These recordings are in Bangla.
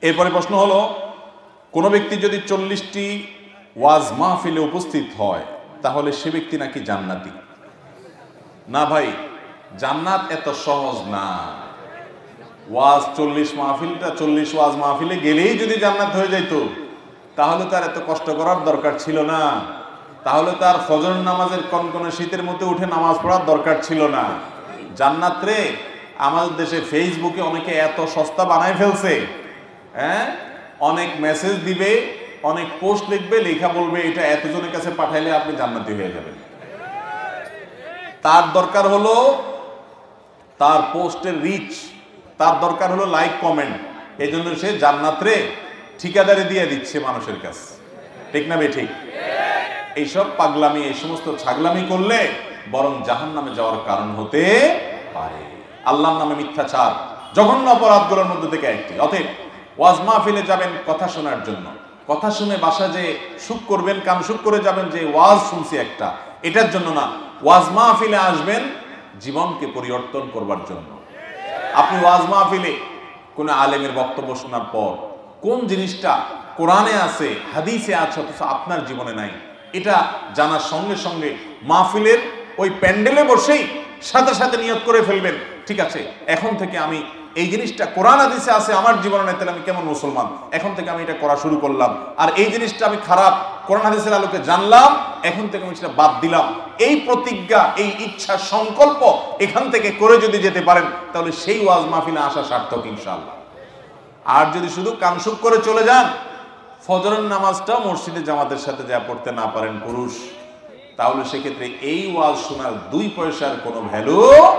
এরপরে প্রশ্ন হলো, কোনো ব্যক্তি যদি 40টি ওয়াজ মাহফিলে উপস্থিত হয় তাহলে সে ব্যক্তি নাকি জান্নাতি। না ভাই, জান্নাত এত সহজ না। ওয়াজ 40 মাহফিলটা 40 ওয়াজ মাহফিলে গেলেই যদি জান্নাত হয়ে যেত তাহলে তার এত কষ্ট করার দরকার ছিল না, তাহলে তার ফজর নামাজের কনকনে শীতের মধ্যে উঠে নামাজ পড়ার দরকার ছিল না। জান্নাত রে আমাদের দেশে ফেসবুকে অনেকে এত সস্তা বানায় ফেলছে, হ্যাঁ, অনেক মেসেজ দিবে, অনেক পোস্ট লিখবে, লেখা বলবে এটা এতজনের কাছে পাঠাইলে আপনি জান্নাতি হয়ে যাবেন। তার দরকার হলো তার পোস্টের রিচ, তার দরকার হলো লাইক কমেন্ট, এই জন্য সে জান্নাত রে ঠিকাদারি দিয়ে দিচ্ছে মানুষের কাছে। ঠিক না বে ঠিক? এইসব পাগলামি, এই সমস্ত ছাগলামি করলে বরং জাহান্নামে যাওয়ার কারণ হতে পারে। আল্লাহর নামে মিথ্যাচার জঘন্য অপরাধগুলোর মধ্যে থেকে একটি। অতএব ওয়াজ মাহফিলে যাবেন কথা শোনার জন্য, কথা শুনে বাসা যে সুখ করবেন, কান সুখ করে যাবেন যে ওয়াজ শুনছি একটা, এটার জন্য না। ওয়াজ মাহফিলে আসবেন জীবনকে পরিবর্তন করবার জন্য। আপনি ওয়াজ মাহফিলে কোন আলেমের বক্তব্য শোনার পর কোন জিনিসটা কোরআনে আছে, হাদিসে আছে, অথচ আপনার জীবনে নাই, এটা জানার সঙ্গে সঙ্গে মাহফিলের ওই প্যান্ডেলে বসেই সাথে সাথে নিয়ত করে ফেলবেন, ঠিক আছে এখন থেকে আমি এই জিনিসটা কোরআন হাদিসে আছে, আমার জীবনে নাই, তাহলে আমি কেমন মুসলমান, এখন থেকে আমি এটা করা শুরু করলাম। আর এই জিনিসটা আমি খারাপ, কোরআন হাদিসের আলোকে জানলাম, এখন থেকে আমি সেটা বাদ দিলাম। এই প্রতিজ্ঞা, এই ইচ্ছা, সংকল্প এখান থেকে করে যদি যেতে পারেন তাহলে সেই ওয়াজ মাহফিলে আসা সার্থক ইনশাআল্লাহ। আর যদি শুধু কানসুক করে চলে যান, ফজরের নামাজটা মসজিদে জামাতের সাথে যা পড়তে না পারেন পুরুষ, তাহলে সেক্ষেত্রে এই ওয়াজ শোনার 2 পয়সার কোনো ভ্যালু।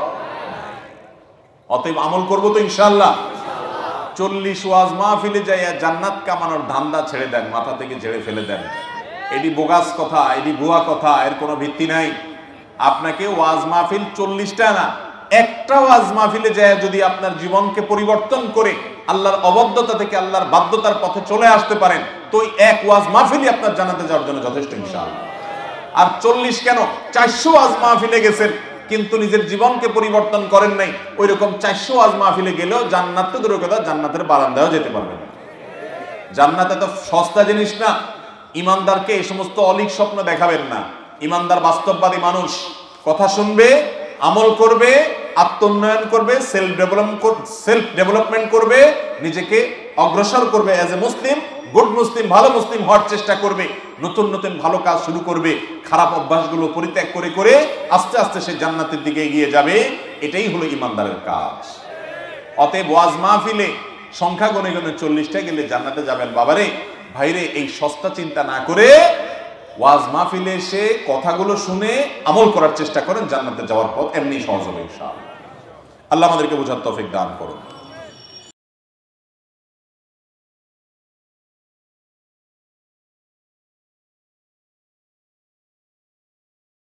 অতএব আমল করবো তো ইনশাআল্লাহ। 40 ওয়াজ মাহফিলে যাইয়া জান্নাত কামানোর ধান্দা ছেড়ে দেন, মাথা থেকে ঝেড়ে ফেলে দেন। এটি বোগাস কথা, এটি ভুয়া কথা, এর কোনো ভিত্তি নাই। আপনাকে ওয়াজ মাহফিল 40টা না, একটা ওয়াজ মাহফিলে যায় যদি আপনার জীবনকে পরিবর্তন করে আল্লাহর অবাধ্যতা থেকে আল্লাহর বাধ্যতার পথে চলে আসতে পারেন, তো এক ওয়াজ মাহফিলই আপনার জান্নাতে যাওয়ার জন্য যথেষ্ট ইনশাআল্লাহ। আর 40 কেন, 400 ওয়াজ মাহফিলে গেছেন কিন্তু নিজের জীবনকে পরিবর্তন করেন নাই, ওই রকম 400 ওয়াজ মাহফিলে গেলেও জান্নাত তো দূরের কথা, জান্নাতের বারান্দায়ও যেতে পারবেন না। জান্নাত এত সস্তা জিনিস না। ইমানদারকে এই সমস্ত অলিক স্বপ্ন দেখাবেন না। ইমানদার বাস্তববাদী মানুষ, কথা শুনবে, আমল করবে, আত্মোন্নয়ন করবে, সেলফ ডেভেলপমেন্ট করবে, নিজেকে অগ্রসর করবে, এজ এ মুসলিম, গুড মুসলিম, ভালো মুসলিম হওয়ার চেষ্টা করবে, নতুন নতুন ভালো কাজ শুরু করবে, খারাপ অভ্যাসগুলো পরিত্যাগ করে করে আস্তে আস্তে সে জান্নাতের দিকে এগিয়ে যাবে। এটাই হলো ইমানদারের কাজ। অতএব ওয়াজ মাহফিলে সংখ্যা গণে গণে 40টা গেলে জান্নাতে যাবেন। বাবারে ভাইরে, এই সস্তা চিন্তা না করে ওয়াজ মাহফিলে এসে কথাগুলো শুনে আমল করার চেষ্টা করেন, জান্নাতে যাওয়ার পথ এমনি সহজ হবে ইনশাআল্লাহ। আল্লাহ আমাদেরকে বোঝার তৌফিক দান করুন।